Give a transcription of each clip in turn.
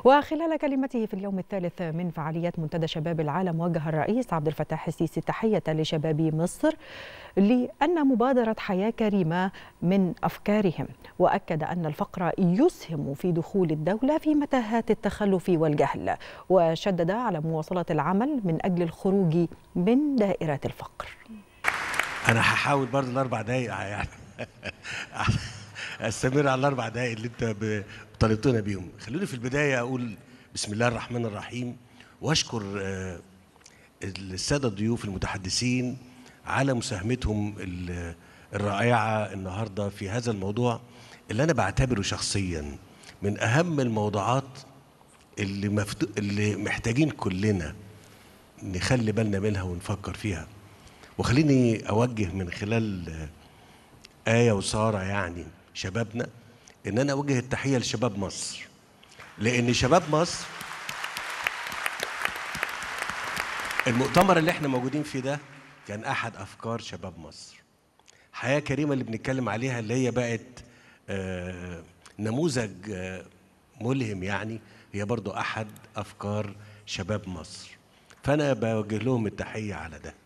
وخلال كلمته في اليوم الثالث من فعاليات منتدى شباب العالم، وجه الرئيس عبد الفتاح السيسي تحية لشباب مصر لأن مبادرة حياة كريمة من أفكارهم، وأكد أن الفقر يسهم في دخول الدولة في متاهات التخلف والجهل، وشدد على مواصلة العمل من أجل الخروج من دائرة الفقر. أنا هحاول برضه الأربع دقايق يعني استمر على الأربع دقايق اللي أنت طالبتنا بيهم. خلوني في البداية أقول بسم الله الرحمن الرحيم، وأشكر السادة الضيوف المتحدثين على مساهمتهم الرائعة النهاردة في هذا الموضوع اللي أنا بعتبره شخصيا من أهم الموضوعات اللي محتاجين كلنا نخلي بالنا منها ونفكر فيها. وخليني أوجه من خلال آية وسارة يعني شبابنا إن أنا أوجه التحية لشباب مصر، لأن شباب مصر المؤتمر اللي احنا موجودين فيه ده كان أحد أفكار شباب مصر. حياة كريمة اللي بنتكلم عليها اللي هي بقت نموذج ملهم، يعني هي برضو أحد أفكار شباب مصر، فأنا بوجه لهم التحية على ده.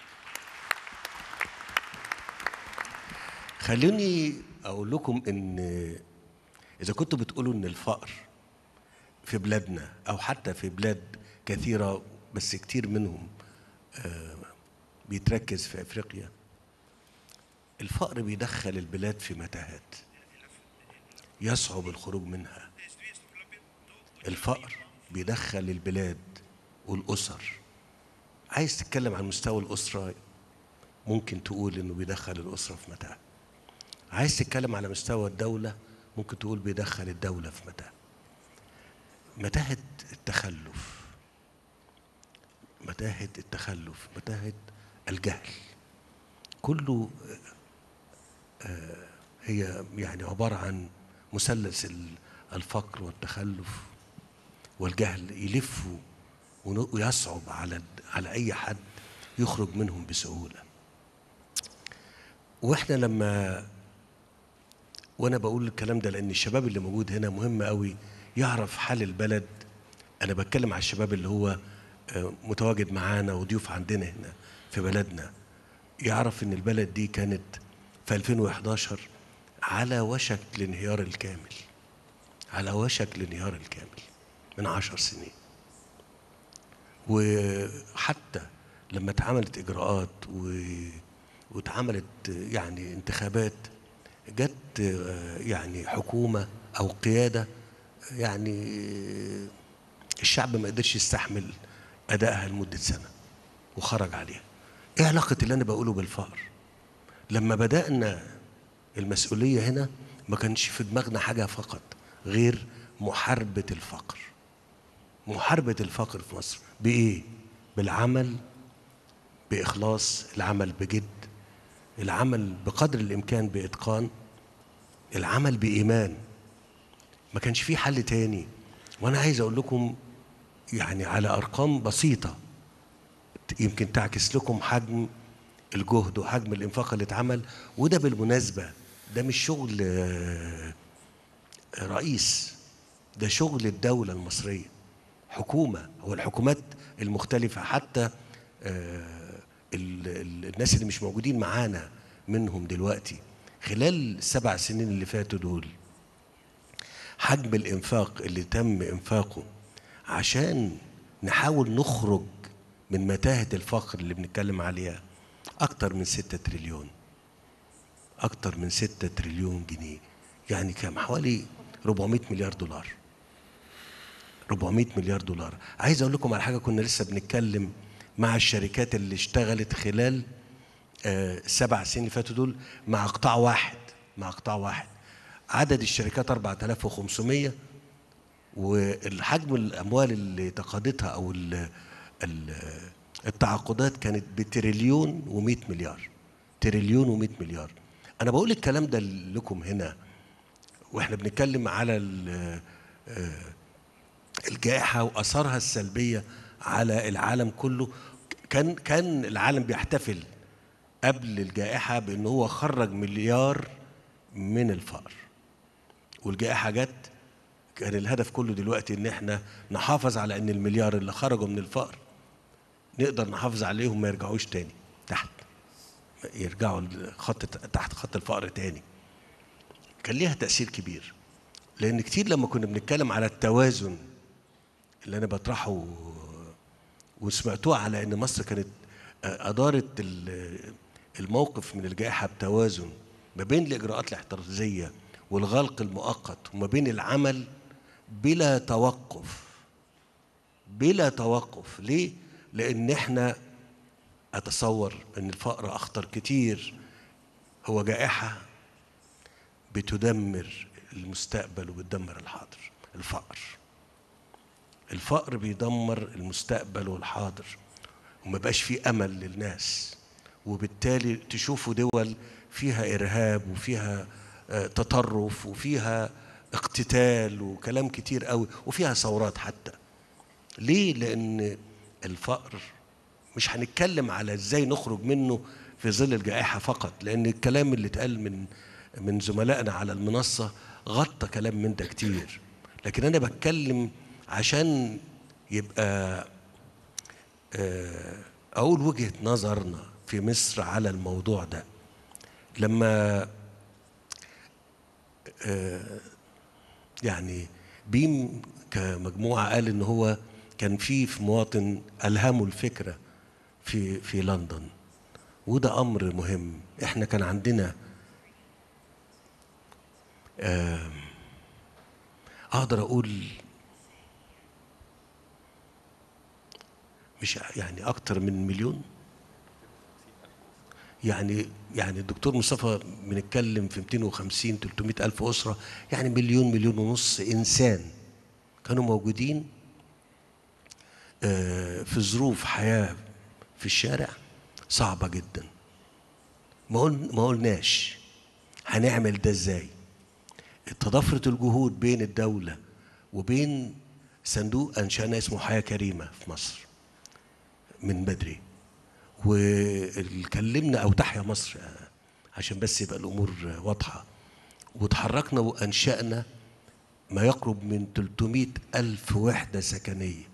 خلوني أقول لكم إن إذا كنتوا بتقولوا إن الفقر في بلادنا أو حتى في بلاد كثيرة بس كتير منهم بيتركز في أفريقيا، الفقر بيدخل البلاد في متاهات يصعب الخروج منها. الفقر بيدخل البلاد والأسر. عايز تتكلم عن مستوى الأسرة ممكن تقول إنه بيدخل الأسرة في متاهة. عايز تتكلم على مستوى الدولة ممكن تقول بيدخل الدولة في متاهة. متاهة التخلف، متاهة التخلف، متاهة الجهل، كله هي يعني عبارة عن مثلث الفقر والتخلف والجهل يلفوا ويصعب على أي حد يخرج منهم بسهولة. وإحنا وأنا بقول الكلام ده لأن الشباب اللي موجود هنا مهم قوي يعرف حال البلد. أنا بتكلم على الشباب اللي هو متواجد معانا وضيوف عندنا هنا في بلدنا، يعرف إن البلد دي كانت في 2011 على وشك الانهيار الكامل، على وشك الانهيار الكامل من 10 سنين. وحتى لما اتعملت إجراءات واتعملت يعني انتخابات، جت يعني حكومة أو قيادة يعني الشعب ما قدرش يستحمل أدائها لمدة سنة وخرج عليها. إيه علاقة اللي أنا بقوله بالفقر؟ لما بدأنا المسؤولية هنا ما كانش في دماغنا حاجة فقط غير محاربة الفقر. محاربة الفقر في مصر بإيه؟ بالعمل بإخلاص، العمل بجد، العمل بقدر الإمكان بإتقان، العمل بإيمان. ما كانش فيه حل تاني. وأنا عايز أقول لكم يعني على أرقام بسيطة يمكن تعكس لكم حجم الجهد وحجم الإنفاق اللي اتعمل. وده بالمناسبة ده مش شغل رئيس، ده شغل الدولة المصرية، حكومة. هو الحكومات المختلفة حتى الناس اللي مش موجودين معانا منهم دلوقتي، خلال ال7 سنين اللي فاتوا دول حجم الإنفاق اللي تم إنفاقه عشان نحاول نخرج من متاهة الفقر اللي بنتكلم عليها أكتر من 6 تريليون، أكتر من 6 تريليون جنيه. يعني كام؟ حوالي 400 مليار دولار. 400 مليار دولار. عايز أقول لكم على حاجة، كنا لسه بنتكلم مع الشركات اللي اشتغلت خلال 7 سنين اللي فاتوا دول مع قطاع واحد، مع قطاع واحد. عدد الشركات 4500، والحجم الأموال اللي تقاضتها أو التعاقدات كانت بتريليون و100 مليار. تريليون و100 مليار. أنا بقول الكلام ده لكم هنا وإحنا بنتكلم على الجائحة وأثارها السلبية على العالم كله. كان العالم بيحتفل قبل الجائحة بأنه هو خرج مليار من الفقر، والجائحة جت كان الهدف كله دلوقتي ان احنا نحافظ على ان المليار اللي خرجوا من الفقر نقدر نحافظ عليهم ما يرجعوش تاني تحت، يرجعوا تحت خط الفقر تاني. كان ليها تأثير كبير، لأن كتير لما كنا بنتكلم على التوازن اللي أنا بطرحه وسمعتوه على إن مصر كانت أدارت الموقف من الجائحة بتوازن ما بين الإجراءات الاحترازية والغلق المؤقت وما بين العمل بلا توقف. بلا توقف. ليه؟ لأن احنا أتصور إن الفقر أخطر كتير، هو جائحة بتدمر المستقبل وبتدمر الحاضر. الفقر بيدمر المستقبل والحاضر وما بقاش فيه أمل للناس، وبالتالي تشوفوا دول فيها إرهاب وفيها تطرف وفيها اقتتال وكلام كتير قوي وفيها ثورات حتى. ليه؟ لأن الفقر مش هنتكلم على ازاي نخرج منه في ظل الجائحة فقط، لأن الكلام اللي اتقال من زملائنا على المنصة غطى كلام من ده كتير، لكن أنا بتكلم عشان يبقى أقول وجهة نظرنا في مصر على الموضوع ده. لما يعني بيم كمجموعة قال إن هو كان في مواطن ألهمه الفكرة في لندن، وده أمر مهم. إحنا كان عندنا أقدر أقول مش يعني أكتر من مليون، يعني الدكتور مصطفى بنتكلم في 250 300 ألف أسرة، يعني مليون ونص إنسان كانوا موجودين في ظروف حياة في الشارع صعبة جدا. ما قلناش هنعمل ده ازاي. تضافرت الجهود بين الدولة وبين صندوق أنشأنا اسمه حياة كريمة في مصر من بدري، وكلمنا أو تحيا مصر عشان بس يبقى الأمور واضحة، وتحركنا وأنشأنا ما يقرب من 300 ألف وحدة سكنية.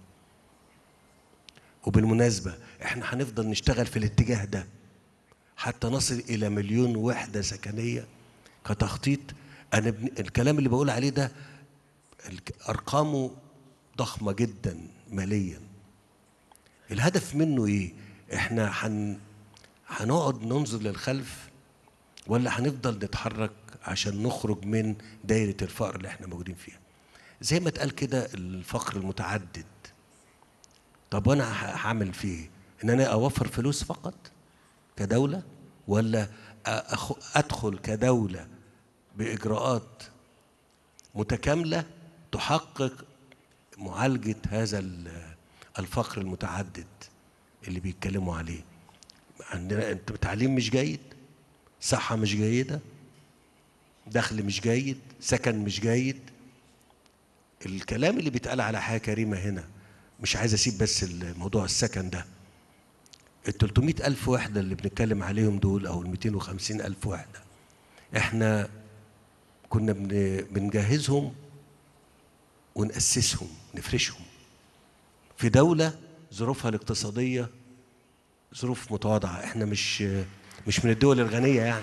وبالمناسبة احنا هنفضل نشتغل في الاتجاه ده حتى نصل إلى 1,000,000 وحدة سكنية كتخطيط. أنا الكلام اللي بقول عليه ده أرقامه ضخمة جدا ماليا. الهدف منه إيه؟ إحنا هنقعد ننظر للخلف ولا هنفضل نتحرك عشان نخرج من دايرة الفقر اللي احنا موجودين فيها؟ زي ما اتقال كده الفقر المتعدد. طب وانا هعمل فيه ايه؟ ان انا اوفر فلوس فقط كدولة، ولا ادخل كدولة باجراءات متكاملة تحقق معالجة هذا الفقر المتعدد اللي بيتكلموا عليه؟ عندنا تعليم مش جيد، صحة مش جيدة، دخل مش جيد، سكن مش جيد. الكلام اللي بيتقال على حياة كريمة هنا، مش عايز اسيب بس الموضوع السكن ده، ال 300 ألف وحدة اللي بنتكلم عليهم دول أو ال 250 ألف وحدة، احنا كنا بنجهزهم ونأسسهم نفرشهم في دولة ظروفها الاقتصادية ظروف متواضعة. احنا مش من الدول الغنية، يعني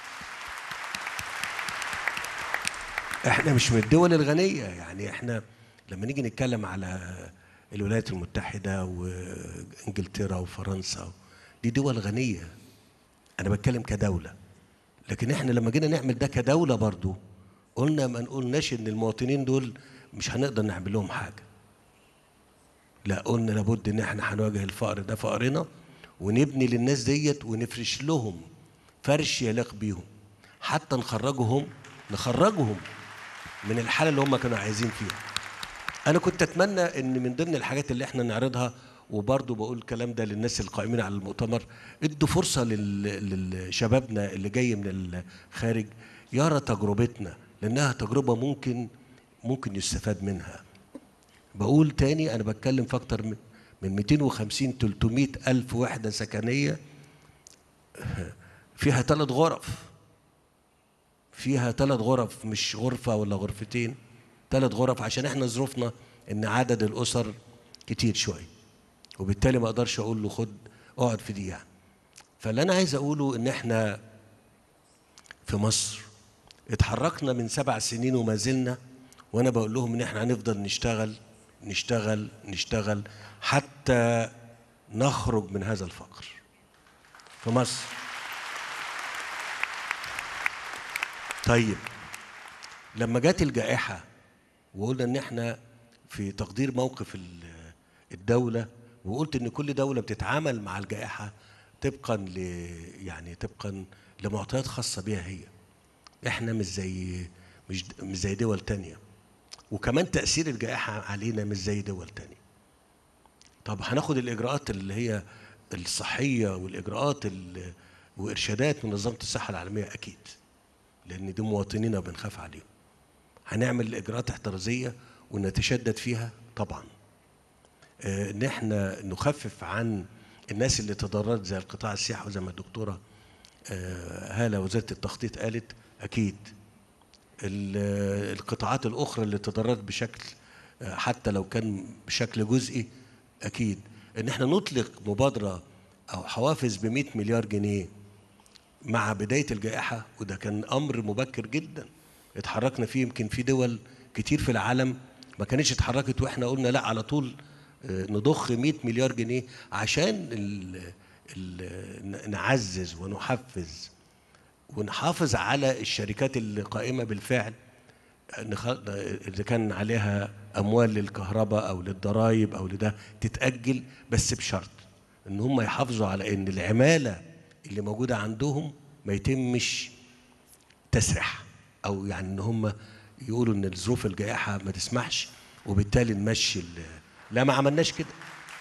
احنا مش من الدول الغنية. يعني احنا لما نيجي نتكلم على الولايات المتحدة وانجلترا وفرنسا، دي دول غنية، انا بتكلم كدولة. لكن احنا لما جينا نعمل ده كدولة برضو قلنا ما نقولناش ان المواطنين دول مش هنقدر نعمل لهم حاجة، لا، قلنا لابد ان احنا هنواجه الفقر ده فقرنا، ونبني للناس ديت ونفرش لهم فرش يليق بيهم حتى نخرجهم من الحالة اللي هم كانوا عايزين فيها. أنا كنت أتمنى إن من ضمن الحاجات اللي إحنا نعرضها، وبرضه بقول الكلام ده للناس القائمين على المؤتمر، ادوا فرصة لشبابنا اللي جاي من الخارج يرى تجربتنا، لأنها تجربة ممكن يستفاد منها. بقول تاني، أنا بتكلم في أكتر من 250 300 ألف وحدة سكنية فيها 3 غرف، مش غرفة ولا غرفتين، 3 غرف عشان احنا ظروفنا ان عدد الاسر كتير شويه، وبالتالي ما اقدرش اقول له خد اقعد في دي يعني. فاللي انا عايز اقوله ان احنا في مصر اتحركنا من 7 سنين وما زلنا، وانا بقول لهم ان احنا هنفضل نشتغل نشتغل نشتغل حتى نخرج من هذا الفقر في مصر. طيب لما جت الجائحة وقلنا ان احنا في تقدير موقف الدولة، وقلت ان كل دولة بتتعامل مع الجائحة طبقا طبقا لمعطيات خاصة بها هي. احنا مش زي دول تانية، وكمان تأثير الجائحة علينا مش زي دول تانية. طب هناخد الإجراءات اللي هي الصحية والإجراءات وإرشادات من منظمة الصحة العالمية أكيد، لأن دي مواطنينا وبنخاف عليهم. هنعمل إجراءات احترازية ونتشدد فيها طبعا. إن احنا نخفف عن الناس اللي تضررت زي القطاع السياحي، وزي ما الدكتورة هالة وزارة التخطيط قالت أكيد. القطاعات الأخرى اللي تضررت بشكل حتى لو كان بشكل جزئي أكيد. إن احنا نطلق مبادرة أو حوافز ب100 مليار جنيه مع بداية الجائحة، وده كان أمر مبكر جدا اتحركنا فيه. يمكن في دول كتير في العالم ما كانتش اتحركت، واحنا قلنا لا على طول نضخ 100 مليار جنيه عشان نعزز ونحفز ونحافظ على الشركات اللي قائمة بالفعل، اللي كان عليها أموال للكهرباء أو للضرائب أو لده تتأجل، بس بشرط إن هم يحافظوا على إن العمالة اللي موجودة عندهم ما يتمش تسرح، أو يعني إن هم يقولوا إن ظروف الجائحة ما تسمحش وبالتالي نمشي. لا، ما عملناش كده.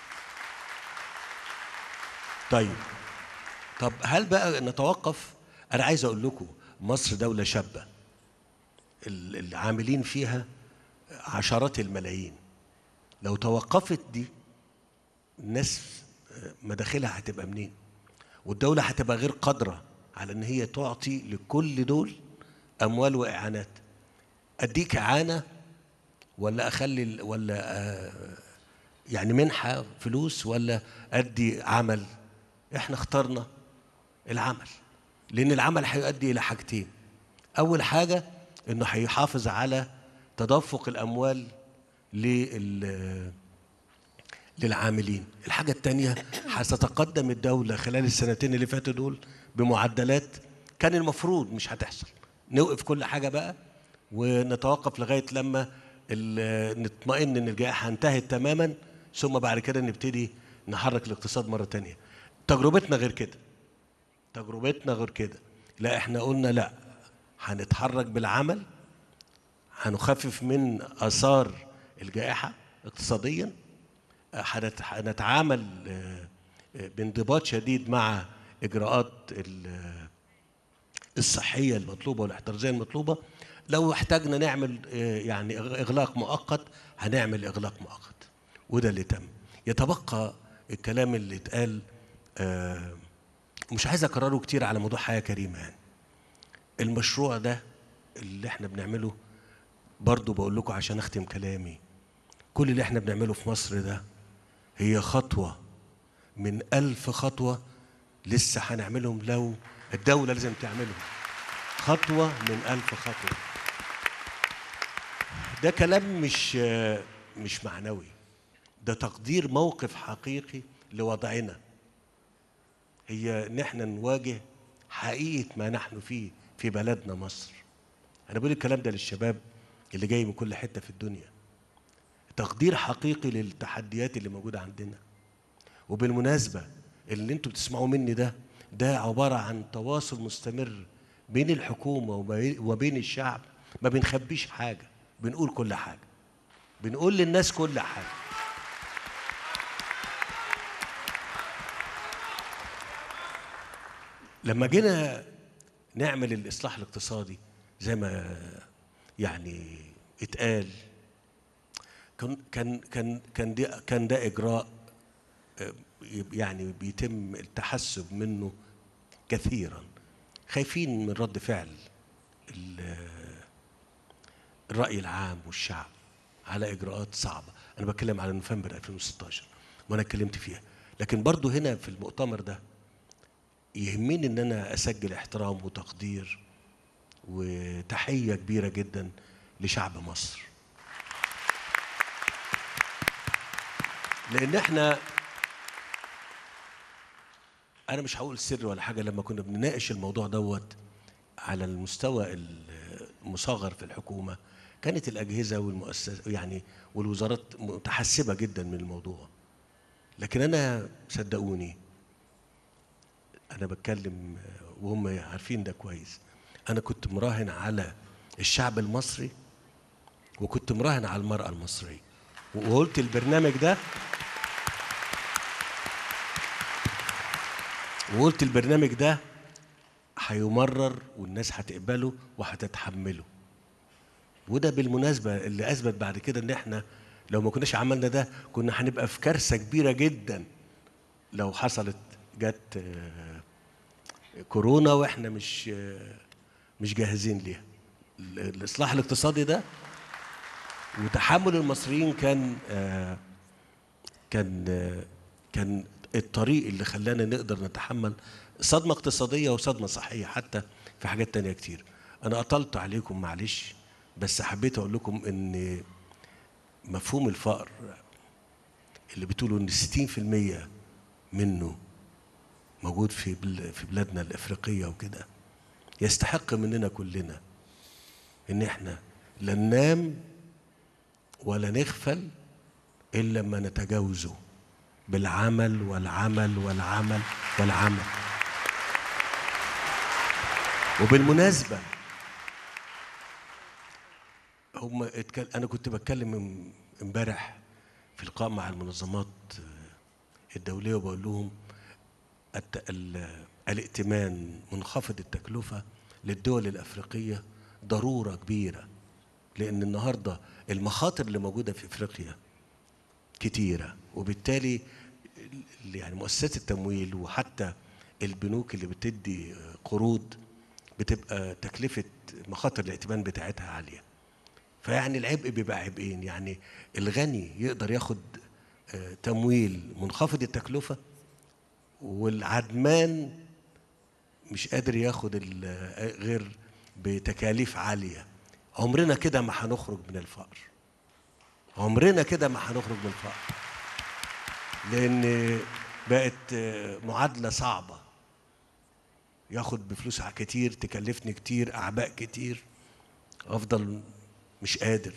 طب هل بقى نتوقف؟ أنا عايز أقول لكم مصر دولة شابة العاملين فيها عشرات الملايين. لو توقفت دي الناس مداخلها هتبقى منين؟ والدولة هتبقى غير قادرة على ان هي تعطي لكل دول اموال واعانات. اديك اعانة ولا اخلي ولا يعني منحة فلوس ولا ادي عمل؟ احنا اخترنا العمل، لان العمل هيؤدي الى حاجتين. اول حاجة انه هيحافظ على تدفق الاموال للعاملين. الحاجة التانية، هتتقدم الدولة خلال السنتين اللي فاتوا دول بمعدلات كان المفروض مش هتحصل. نوقف كل حاجة بقى ونتوقف لغاية لما نطمئن ان الجائحة انتهت تماما، ثم بعد كده نبتدي نحرك الاقتصاد مرة تانية. تجربتنا غير كده، تجربتنا غير كده. لا، احنا قلنا لا، هنتحرك بالعمل، هنخفف من آثار الجائحة اقتصاديا، هنتعامل بانضباط شديد مع إجراءات الصحية المطلوبة والاحترازية المطلوبة. لو احتاجنا نعمل يعني إغلاق مؤقت هنعمل إغلاق مؤقت، وده اللي تم. يتبقى الكلام اللي اتقال، مش عايز أكرره كتير على موضوع حياة كريمة. يعني المشروع ده اللي احنا بنعمله، برضو بقول لكم عشان أختم كلامي، كل اللي احنا بنعمله في مصر ده هي خطوة من 1000 خطوة لسه هنعملهم لو الدولة لازم تعملهم. خطوة من 1000 خطوة. ده كلام مش معنوي، ده تقدير موقف حقيقي لوضعنا. هي ان احنا نواجه حقيقة ما نحن فيه في بلدنا مصر. انا بقول الكلام ده للشباب اللي جاي من كل حتة في الدنيا، تقدير حقيقي للتحديات اللي موجودة عندنا. وبالمناسبة اللي انتوا بتسمعوا مني ده عبارة عن تواصل مستمر بين الحكومة وبين الشعب. ما بنخبيش حاجة، بنقول كل حاجة، بنقول للناس كل حاجة. لما جينا نعمل الإصلاح الاقتصادي زي ما يعني اتقال، كان ده إجراء يعني بيتم التحسب منه كثيرا، خايفين من رد فعل الرأي العام والشعب على إجراءات صعبة. أنا بتكلم على نوفمبر 2016 وأنا اتكلمت فيها، لكن برضو هنا في المؤتمر ده يهمني إن أنا أسجل احترام وتقدير وتحية كبيرة جدا لشعب مصر، لأن احنا، أنا مش هقول سر ولا حاجة، لما كنا بنناقش الموضوع دوت على المستوى المصغر في الحكومة كانت الأجهزة والمؤسسات يعني والوزارات متحسبة جدا من الموضوع، لكن أنا صدقوني أنا بتكلم وهم عارفين ده كويس، أنا كنت مراهن على الشعب المصري وكنت مراهن على المرأة المصرية، وقلت البرنامج ده هيمرر والناس هتقبله وهتتحمله. وده بالمناسبة اللي أثبت بعد كده إن إحنا لو ما كناش عملنا ده كنا هنبقى في كارثة كبيرة جدا لو جت كورونا وإحنا مش جاهزين ليها. الإصلاح الاقتصادي ده وتحمل المصريين كان الطريق اللي خلانا نقدر نتحمل صدمة اقتصادية وصدمة صحية حتى في حاجات تانية كتير. أنا أطلت عليكم معلش، بس حبيت أقول لكم إن مفهوم الفقر اللي بتقولوا إن 60% منه موجود في بلادنا الإفريقية وكده يستحق مننا كلنا إن إحنا لا ننام ولا نغفل إلا لما نتجاوزه بالعمل والعمل والعمل والعمل. وبالمناسبة أنا كنت بتكلم امبارح في لقاء مع المنظمات الدولية وبقول لهم الائتمان منخفض التكلفة للدول الأفريقية ضرورة كبيرة، لأن النهاردة المخاطر اللي موجودة في أفريقيا كتيرة، وبالتالي يعني مؤسسات التمويل وحتى البنوك اللي بتدي قروض بتبقى تكلفة مخاطر الائتمان بتاعتها عالية. فيعني العبء بيبقى عبئين، يعني الغني يقدر ياخد تمويل منخفض التكلفة والعدمان مش قادر ياخد غير بتكاليف عالية. عمرنا كده ما هنخرج من الفقر، عمرنا كده ما هنخرج من الفقر، لأن بقت معادلة صعبة، ياخد بفلوس كتير تكلفني كتير أعباء كتير أفضل مش قادر.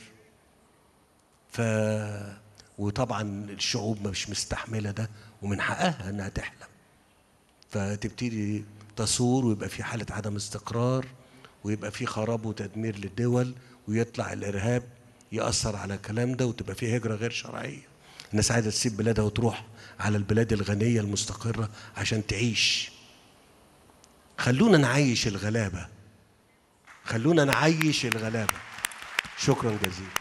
وطبعا الشعوب مش مستحملة ده ومن حقها أنها تحلم، فتبتدي تصور ويبقى في حالة عدم استقرار ويبقى في خراب وتدمير للدول ويطلع الإرهاب يأثر على الكلام ده وتبقى في هجرة غير شرعية. الناس عايزة تسيب بلادها وتروح على البلاد الغنية المستقرة عشان تعيش. خلونا نعيش الغلابة، خلونا نعيش الغلابة. شكرا جزيلا.